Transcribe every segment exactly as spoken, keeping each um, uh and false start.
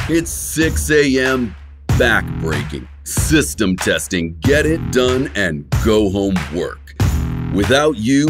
It's six A M back-breaking, system testing, get it done and go home work. Without you,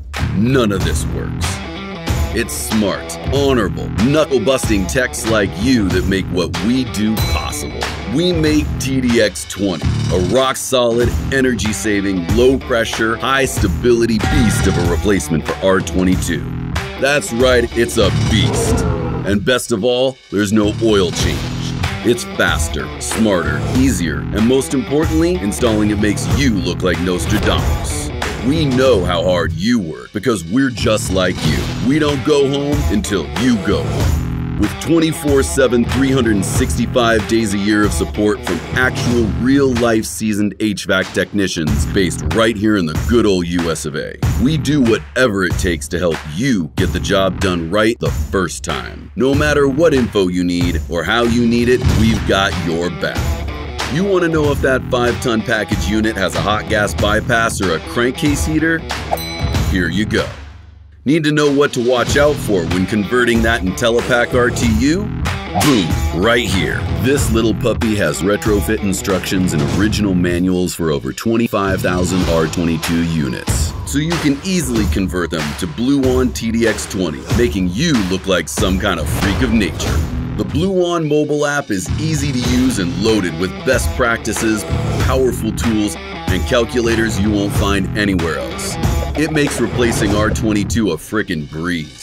none of this works. It's smart, honorable, knuckle-busting techs like you that make what we do possible. We make T D X twenty, a rock-solid, energy-saving, low-pressure, high-stability beast of a replacement for R twenty-two. That's right, it's a beast. And best of all, there's no oil change. It's faster, smarter, easier, and most importantly, installing it makes you look like Nostradamus. We know how hard you work because we're just like you. We don't go home until you go home. With twenty-four seven, three hundred sixty-five days a year of support from actual real-life seasoned H V A C technicians based right here in the good old U S of A. We do whatever it takes to help you get the job done right the first time. No matter what info you need or how you need it, we've got your back. You want to know if that five ton package unit has a hot gas bypass or a crankcase heater? Here you go. Need to know what to watch out for when converting that IntelliPack R T U? Boom, right here. This little puppy has retrofit instructions and original manuals for over twenty-five thousand R twenty-two units. So you can easily convert them to Bluon T D X twenty, making you look like some kind of freak of nature. The Bluon mobile app is easy to use and loaded with best practices, powerful tools, and calculators you won't find anywhere else. It makes replacing R twenty-two a frickin' breeze.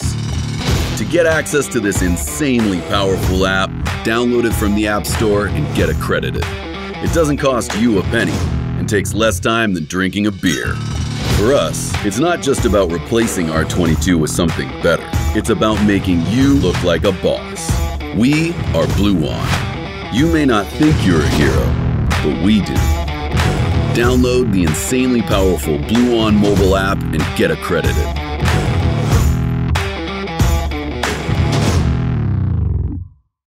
To get access to this insanely powerful app, download it from the App Store and get accredited. It doesn't cost you a penny and takes less time than drinking a beer. For us, it's not just about replacing R twenty-two with something better. It's about making you look like a boss. We are Bluon. You may not think you're a hero, but we do. Download the insanely powerful Bluon mobile app and get accredited.